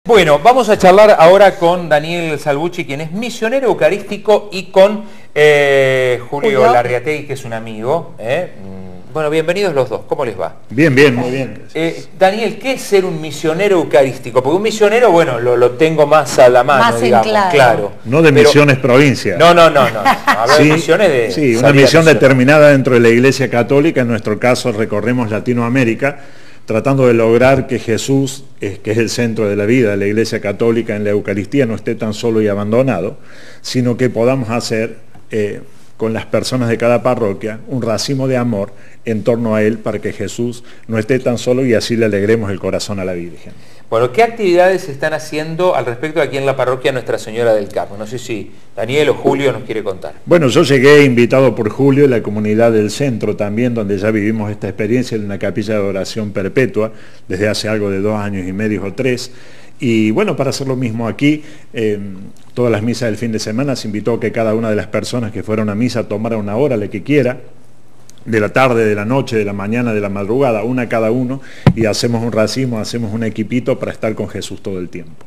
Bueno, vamos a charlar ahora con Daniel Salvucci, quien es misionero eucarístico, y con Julio Larriategui, que es un amigo. Bueno, bienvenidos los dos. ¿Cómo les va? Bien, bien, muy bien. Daniel, ¿qué es ser un misionero eucarístico? Porque un misionero, bueno, lo tengo más a la mano, más digamos, claro. No de misiones provincia. No. A ver, sí, misiones de... Sí, una misión determinada dentro de la Iglesia Católica. En nuestro caso recorremos Latinoamérica, tratando de lograr que Jesús, que es el centro de la vida de la Iglesia Católica en la Eucaristía, no esté tan solo y abandonado, sino que podamos hacer con las personas de cada parroquia un racimo de amor en torno a Él, para que Jesús no esté tan solo y así le alegremos el corazón a la Virgen. Bueno, ¿qué actividades se están haciendo al respecto aquí en la parroquia Nuestra Señora del Carmen? No sé si Daniel o Julio nos quiere contar. Bueno, yo llegué invitado por Julio y la comunidad del centro también, donde ya vivimos esta experiencia en una capilla de adoración perpetua desde hace algo de 2 años y medio o 3. Y bueno, para hacer lo mismo aquí, todas las misas del fin de semana se invitó a que cada una de las personas que fueron a misa tomara una hora, la que quiera, de la tarde, de la noche, de la mañana, de la madrugada, una cada uno, y hacemos un racimo, hacemos un equipito para estar con Jesús todo el tiempo.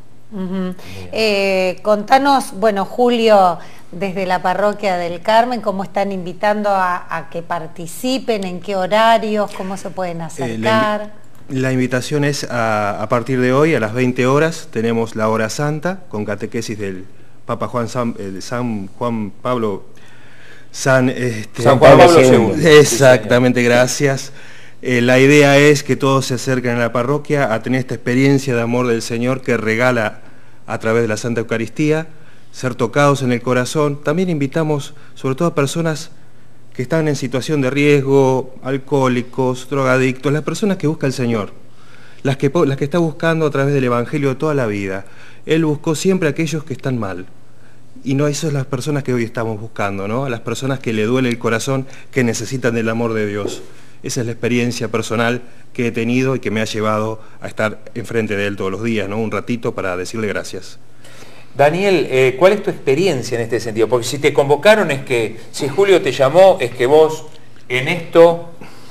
Contanos, bueno, Julio, desde la parroquia del Carmen, ¿cómo están invitando a que participen? ¿En qué horarios? ¿Cómo se pueden acercar? La invitación es a partir de hoy, a las 20 horas, tenemos la hora santa, con catequesis del Papa San Juan Pablo II. Exactamente, gracias. La idea es que todos se acerquen a la parroquia a tener esta experiencia de amor del Señor que regala a través de la Santa Eucaristía, ser tocados en el corazón. También invitamos sobre todo a personas que están en situación de riesgo, alcohólicos, drogadictos, las personas que busca el Señor, las que está buscando a través del Evangelio de toda la vida. Él buscó siempre a aquellos que están mal. Y no, esas son las personas que hoy estamos buscando, ¿no? A las personas que le duele el corazón, que necesitan del amor de Dios. Esa es la experiencia personal que he tenido y que me ha llevado a estar enfrente de Él todos los días, ¿no? Un ratito para decirle gracias. Daniel, ¿cuál es tu experiencia en este sentido? Porque si te convocaron es que, si Julio te llamó, es que vos en esto...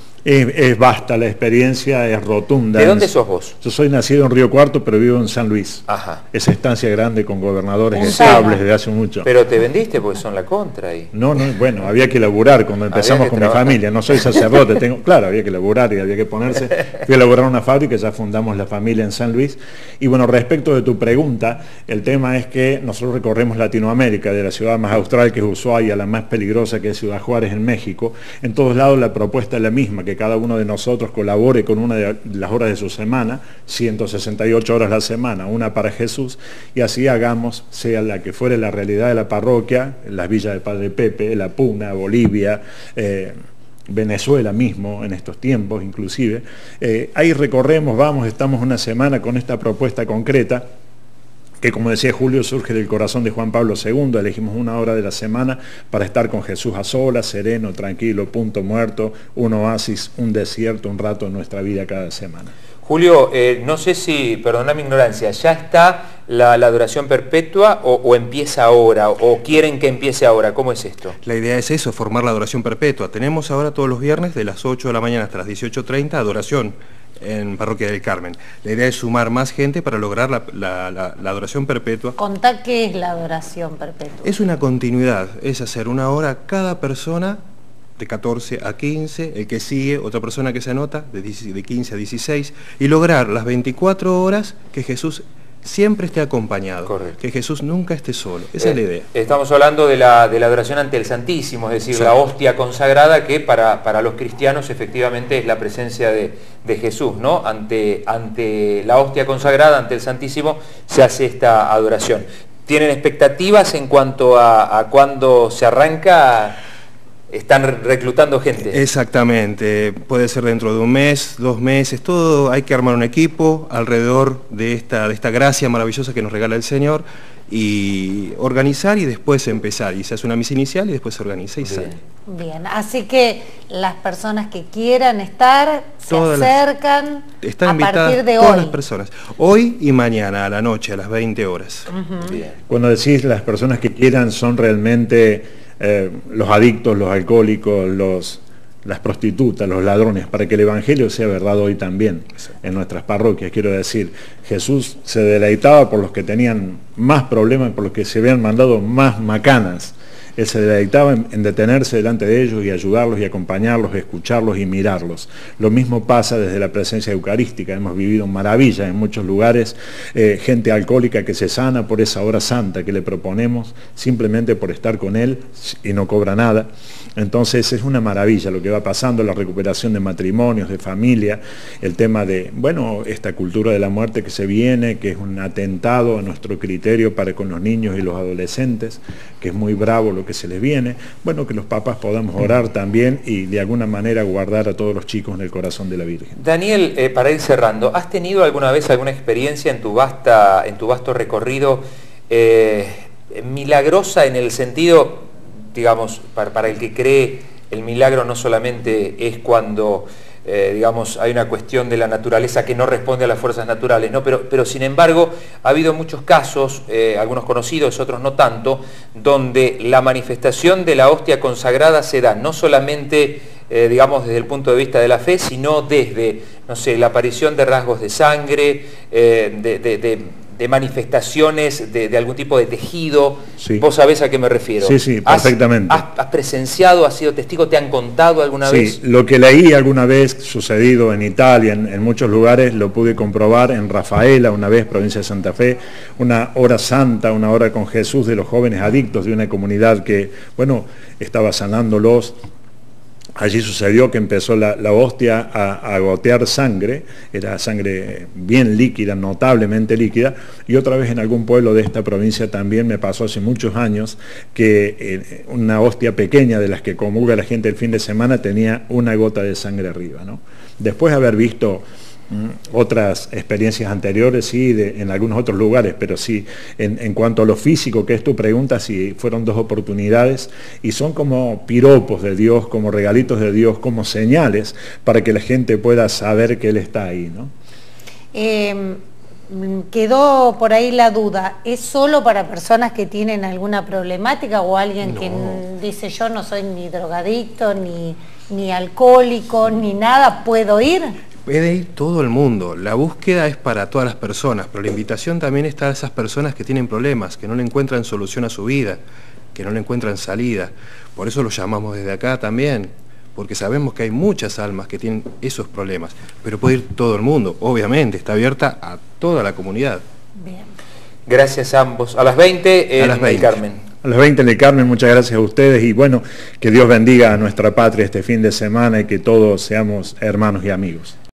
Es vasta, la experiencia es rotunda. ¿De dónde sos vos? Yo soy nacido en Río Cuarto, pero vivo en San Luis. Ajá. Esa estancia grande con gobernadores estables desde hace mucho. Pero te vendiste porque son la contra ahí. No, bueno, había que laburar cuando empezamos con mi familia. No soy sacerdote, claro, había que laburar y había que ponerse. Fui a laburar una fábrica, ya fundamos la familia en San Luis. Y bueno, respecto de tu pregunta, el tema es que nosotros recorremos Latinoamérica, de la ciudad más austral, que es Ushuaia, a la más peligrosa, que es Ciudad Juárez, en México. En todos lados la propuesta es la misma, que cada uno de nosotros colabore con una de las horas de su semana, 168 horas a la semana, una para Jesús, y así hagamos, sea la que fuere la realidad de la parroquia, en las villas de Padre Pepe, La Puna, Bolivia, Venezuela mismo, en estos tiempos inclusive. Ahí recorremos, estamos una semana con esta propuesta concreta, que como decía Julio, surge del corazón de Juan Pablo II. Elegimos una hora de la semana para estar con Jesús a solas, sereno, tranquilo, punto muerto, un oasis, un desierto, un rato en nuestra vida cada semana. Julio, no sé si, perdona mi ignorancia, ¿ya está la adoración perpetua o empieza ahora, o quieren que empiece ahora? ¿Cómo es esto? La idea es eso, formar la adoración perpetua. Tenemos ahora todos los viernes de las 8 de la mañana hasta las 18:30 adoración en Parroquia del Carmen. La idea es sumar más gente para lograr la adoración perpetua. Contá qué es la adoración perpetua. Es una continuidad, es hacer una hora cada persona de 14 a 15, el que sigue, otra persona que se anota, de 15 a 16, y lograr las 24 horas que Jesús siempre esté acompañado. Correcto. Que Jesús nunca esté solo. Esa es la idea. Estamos hablando de la adoración ante el Santísimo, es decir, sí, la hostia consagrada, que para los cristianos efectivamente es la presencia de Jesús, ¿no? Ante la hostia consagrada, ante el Santísimo, se hace esta adoración. ¿Tienen expectativas en cuanto a cuándo se arranca? Están reclutando gente. Exactamente, puede ser dentro de 1 mes, 2 meses, todo. Hay que armar un equipo alrededor de esta gracia maravillosa que nos regala el Señor, y organizar y después empezar. Y se hace una misa inicial y después se organiza y sale. Bien, así que las personas que quieran estar se acercan están a partir de todas hoy. Las personas. Hoy y mañana a la noche, a las 20 horas. Bien. Cuando decís las personas que quieran, son realmente los adictos, los alcohólicos, los las prostitutas, los ladrones, para que el Evangelio sea verdad hoy también en nuestras parroquias. Quiero decir, Jesús se deleitaba por los que tenían más problemas, por los que se habían mandado más macanas. Él se deleitaba en detenerse delante de ellos y ayudarlos y acompañarlos, escucharlos y mirarlos. Lo mismo pasa desde la presencia eucarística. Hemos vivido maravillas en muchos lugares, gente alcohólica que se sana por esa hora santa que le proponemos, simplemente por estar con Él y no cobra nada. Entonces es una maravilla lo que va pasando, la recuperación de matrimonios, de familia, el tema de, bueno, esta cultura de la muerte que se viene, que es un atentado a nuestro criterio para con los niños y los adolescentes, que es muy bravo lo que se les viene. Bueno, que los papas podamos orar también y de alguna manera guardar a todos los chicos en el corazón de la Virgen. Daniel, para ir cerrando, ¿has tenido alguna vez alguna experiencia en tu vasto recorrido milagrosa en el sentido, digamos, para el que cree el milagro no solamente es cuando, digamos, hay una cuestión de la naturaleza que no responde a las fuerzas naturales, ¿no? Pero sin embargo, ha habido muchos casos, algunos conocidos, otros no tanto, donde la manifestación de la hostia consagrada se da no solamente, digamos, desde el punto de vista de la fe, sino desde, no sé, la aparición de rasgos de sangre, de manifestaciones de algún tipo de tejido. Sí. ¿Vos sabés a qué me refiero? Sí, sí, perfectamente. ¿Has presenciado, has sido testigo, te han contado alguna vez? Sí, lo que leí alguna vez sucedido en Italia, en muchos lugares, lo pude comprobar en Rafaela, una vez, provincia de Santa Fe, una hora santa, una hora con Jesús de los jóvenes adictos de una comunidad que, bueno, estaba sanándolos. Allí sucedió que empezó la hostia a gotear sangre, era sangre bien líquida, notablemente líquida, y otra vez en algún pueblo de esta provincia también me pasó hace muchos años que una hostia pequeña de las que comulga la gente el fin de semana tenía una gota de sangre arriba, ¿no? Después de haber visto otras experiencias anteriores, sí, en algunos otros lugares, pero sí, en cuanto a lo físico, que es tu pregunta, sí, fueron 2 oportunidades y son como piropos de Dios, como regalitos de Dios, como señales para que la gente pueda saber que Él está ahí, ¿no? Quedó por ahí la duda, ¿es solo para personas que tienen alguna problemática o alguien que dice yo no soy ni drogadicto, ni alcohólico, ni nada, puedo ir? Puede ir todo el mundo, la búsqueda es para todas las personas, pero la invitación también está a esas personas que tienen problemas, que no le encuentran solución a su vida, que no le encuentran salida. Por eso lo llamamos desde acá también, porque sabemos que hay muchas almas que tienen esos problemas, pero puede ir todo el mundo, obviamente, está abierta a toda la comunidad. Bien. Gracias a ambos. A las 20 en el Carmen. A las 20 en el Carmen, muchas gracias a ustedes y bueno, que Dios bendiga a nuestra patria este fin de semana y que todos seamos hermanos y amigos.